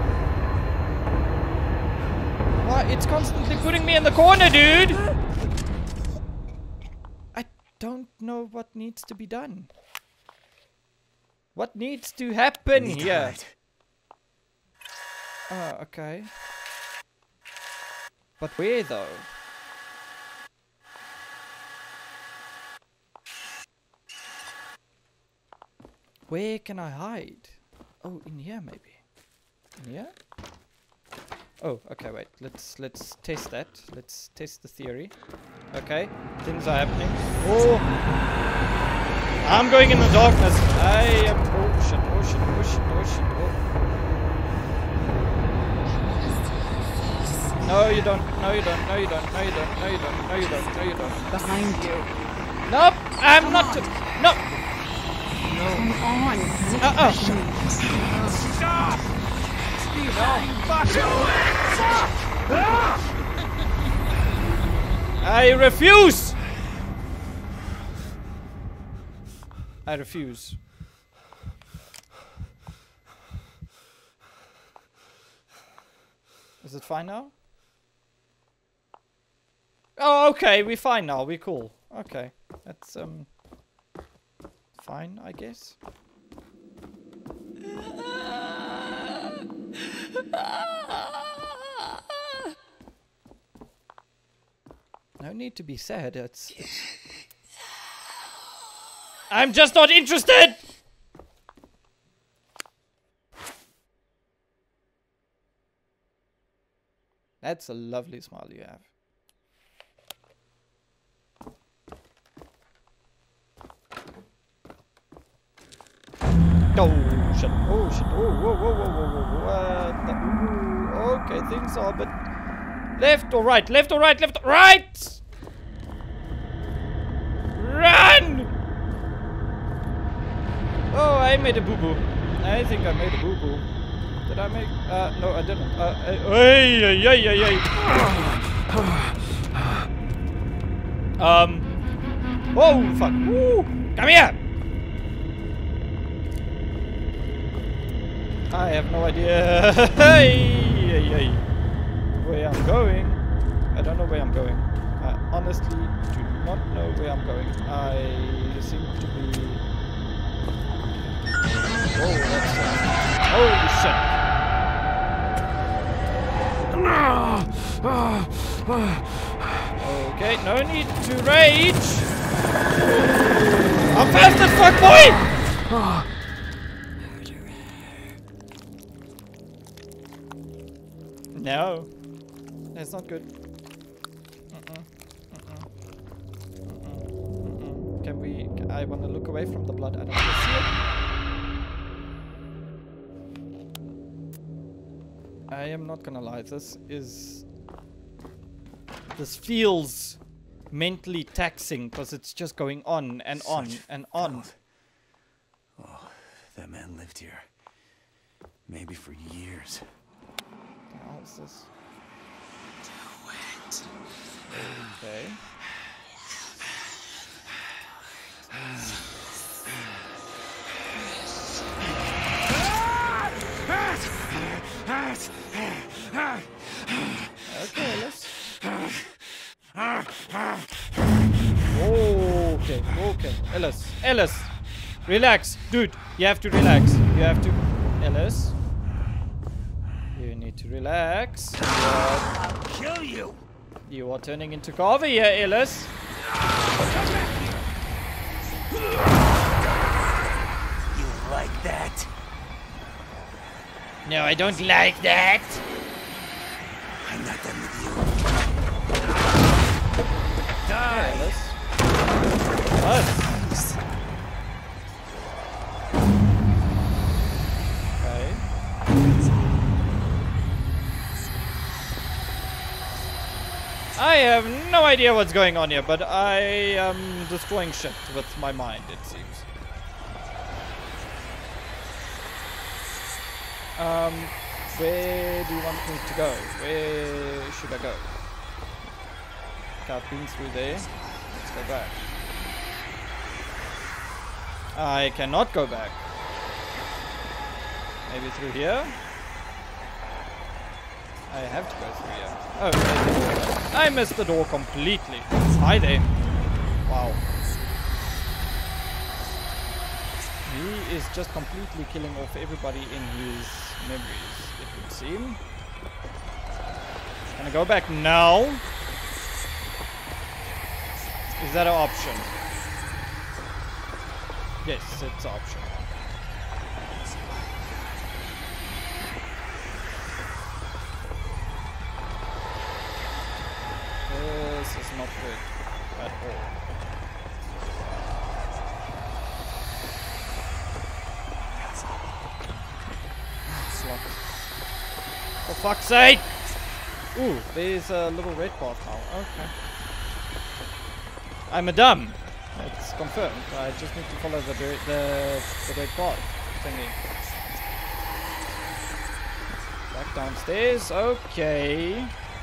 Why? It's constantly putting me in the corner, dude. I don't know what needs to be done. What needs to happen here? Okay. But where though? Where can I hide? Oh, in here maybe. In here? Oh, okay, wait. Let's test that. Let's test the theory. Okay, things are happening. Oh, I'm going in the darkness. I am. Oh shit! Oh shit! Oh shit! Oh shit! Oh. No, you don't. No, you don't. No, you don't. No, you don't. No, you don't. No, you don't. No, you don't. Behind you. Nope. I'm not. No. Come on. Stop! No. Fuck you! I refuse. I refuse. Is it fine now? Oh, okay, we're fine now. We're cool. Okay, that's fine, I guess. No need to be sad. It's... I'm just not interested! That's a lovely smile you have. Oh shit, oh shit, oh, whoa, whoa, whoa, whoa, whoa, what the... Ooh, okay, things are a bit... Left or right, left or right, left or right! Run! Oh, I made a boo-boo. I think I made a boo-boo. Did I make... no, I didn't. Oh, fuck. Woo! Come here! I have no idea where I'm going. I don't know where I'm going. I honestly do not know where I'm going. I seem to be... Oh, that's... holy shit. Okay, no need to rage. I'm fast as fuck, boy! No. That's not good. Can we... I want to look away from the blood. I don't want to see it. I am not gonna lie. This feels mentally taxing because it's just going on and on and on. Oh, that man lived here. Maybe for years. What the hell is this? Do it. Okay. Okay, let's... Okay. Ellis! Relax! Dude, you have to relax. You have to... Ellis? You need to relax. I'll kill you! You are turning into Carver here, Ellis. You like that? No, I don't like that. I'm not done with you. Die! Ellis. What? Okay. I have no idea what's going on here, but I am destroying shit with my mind, it seems. Where do you want me to go? Where should I go? I've been through there. Let's go back. I cannot go back. Maybe through here? I have to go through here. Oh, there's the door. I missed the door completely. Hi there. Wow. He is just completely killing off everybody in his memories, it would seem. Can I go back now? Is that an option? Yes, it's an option. This is not good at all. It's locked. For fuck's sake! Ooh, there's a little red path now. Okay. I'm a dumb. It's confirmed. I just need to follow the red path thingy. Back downstairs. Okay.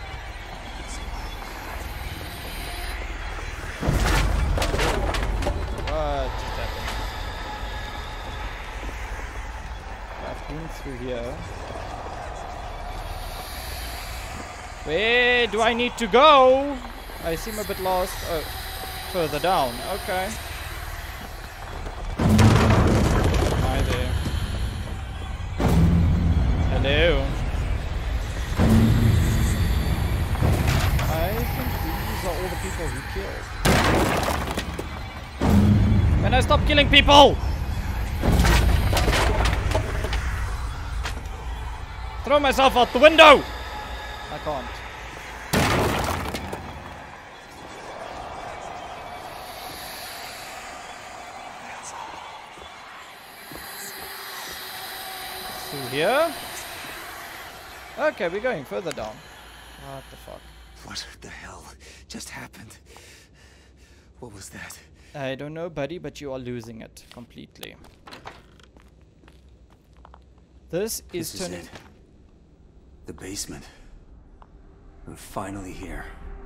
What just happened? I've been through here. Where do I need to go? I seem a bit lost. Oh, further down. Okay. Hi there. Hello. I think these are all the people he killed. Can I stop killing people? Throw myself out the window! I can't. Through here? Okay, we're going further down. What the fuck? What the hell just happened? What was that? I don't know, buddy, but you are losing it completely. This is turning... It. The basement. We're finally here.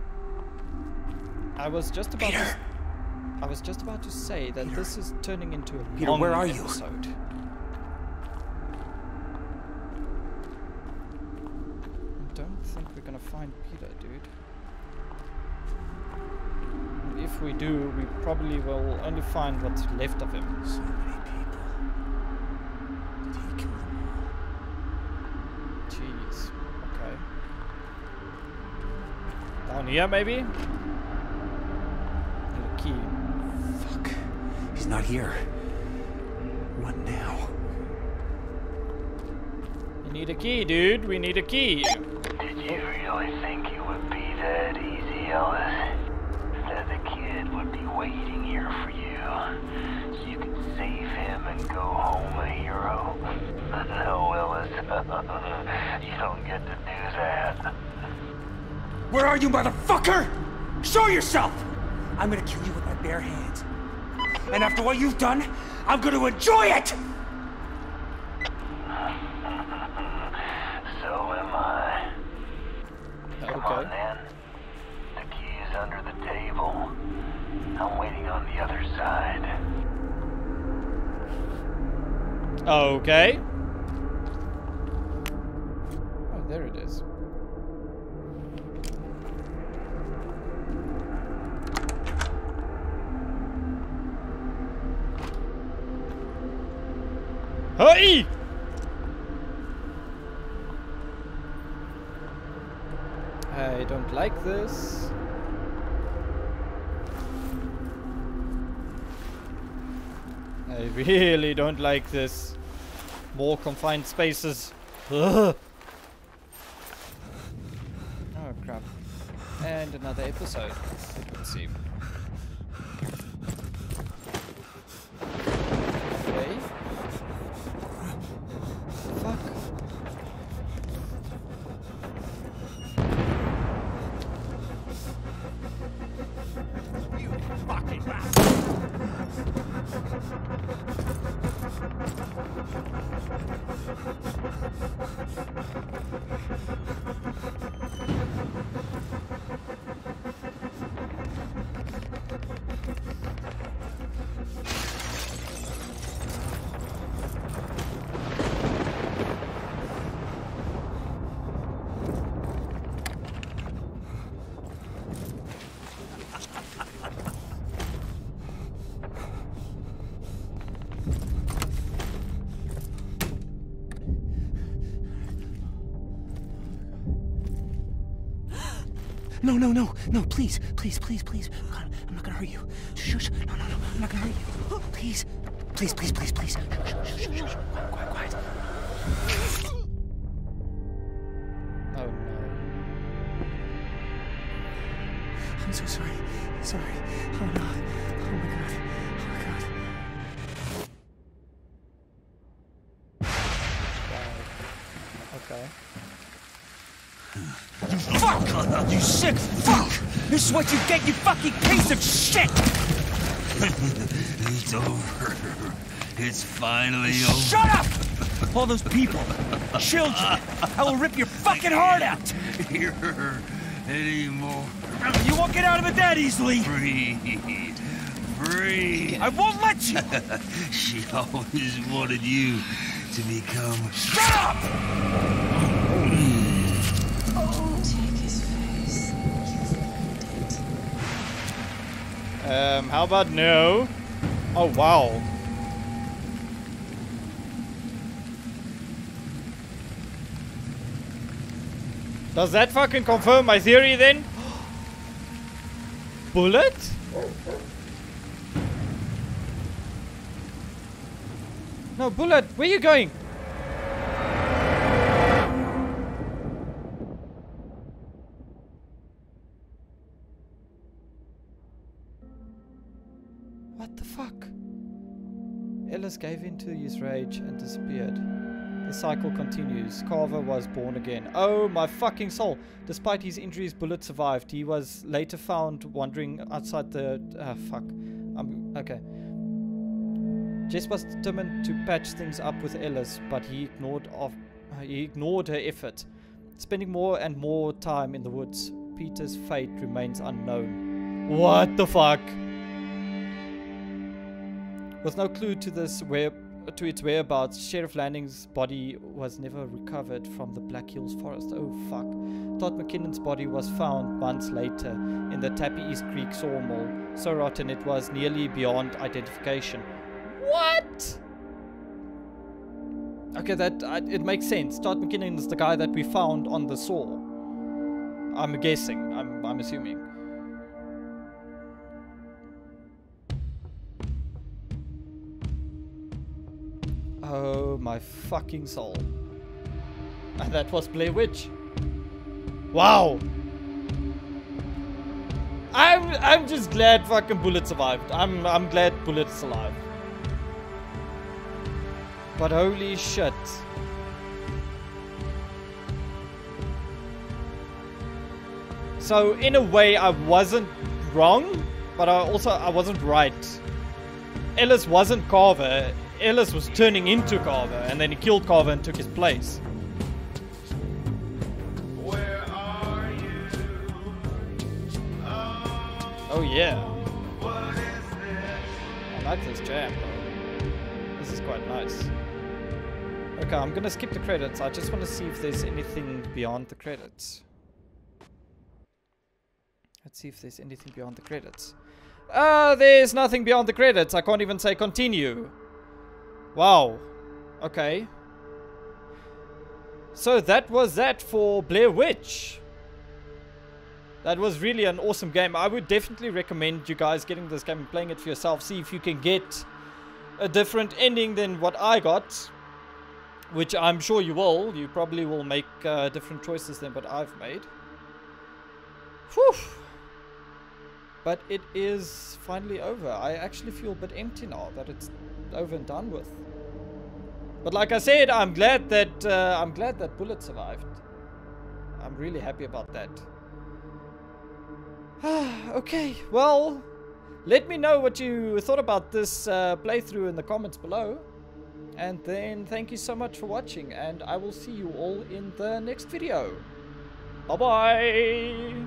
I was just about to say that Peter. this is turning into a Peter, long where are you? episode. I don't think we're gonna find Peter, dude. And if we do, we probably will only find what's left of him. So many people. Did he kill them all? Jeez. Okay. Down here, maybe? Need a key. Fuck. He's not here. What now? We need a key, dude. We need a key. Did you really think you Ellis. Said the kid would be waiting here for you. So you can save him and go home a hero. No, Ellis. You don't get to do that. Where are you, motherfucker? Show yourself! I'm gonna kill you with my bare hands. And after what you've done, I'm gonna enjoy it! So am I. Okay. Come on, then. The key is under the table. I'm waiting on the other side. Okay. Oh, there it is. Hey! I don't like this. I really don't like this. More confined spaces. Ugh. Oh crap. And another episode, it would seem. Okay. Fuck. You fucking bastard! No, please. I'm not gonna hurt you. Shush. No, I'm not gonna hurt you. Please. Shh. Quiet. Oh no. I'm so sorry. Oh no. Oh my god. Okay. You fuck! You sick fuck! This is what you get, you fucking piece of shit! It's over. It's finally over. Shut up! All those people, children, I will rip your fucking heart out! Here anymore. You won't get out of it that easily! Free. I won't let you! She always wanted you to become... Shut up! Take his face. You've earned it. How about no? Oh wow. Does that fucking confirm my theory then? Bullet? No, Bullet, where are you going? What the fuck? Ellis gave in to his rage and disappeared. The cycle continues. Carver was born again. Oh my fucking soul. Despite his injuries, Bullet survived. He was later found wandering outside the... fuck. Okay. Jess was determined to patch things up with Ellis, but he ignored her effort. Spending more and more time in the woods, Peter's fate remains unknown. What the fuck? With no clue to its whereabouts, Sheriff Lanning's body was never recovered from the Black Hills forest. Oh fuck. Todd McKinnon's body was found months later in the Tappy East Creek sawmill. So rotten it was nearly beyond identification. What? Okay, it makes sense. Todd McKinnon is the guy that we found on the saw. I'm guessing. I'm assuming. Oh my fucking soul. And that was Blair Witch. Wow. I'm just glad fucking Bullet survived. I'm glad Bullet's alive. But holy shit. So in a way I wasn't wrong, but I wasn't right. Ellis wasn't Carver. Ellis was turning into Carver, and then he killed Carver and took his place. Where are you? Oh yeah. What is this? I like this jam though. This is quite nice. Okay, I'm gonna skip the credits. I just want to see if there's anything beyond the credits. Let's see if there's anything beyond the credits. There's nothing beyond the credits. I can't even say continue. Wow. Okay. So that was that for Blair Witch. That was really an awesome game. I would definitely recommend you guys getting this game and playing it for yourself. See if you can get a different ending than what I got. Which I'm sure you will. You probably will make different choices than what I've made. Whew. But it is finally over. I actually feel a bit empty now that it's over and done with. But like I said, I'm glad that Bullet survived. I'm really happy about that. Okay, well, let me know what you thought about this playthrough in the comments below. And then thank you so much for watching, and I will see you all in the next video. Bye bye.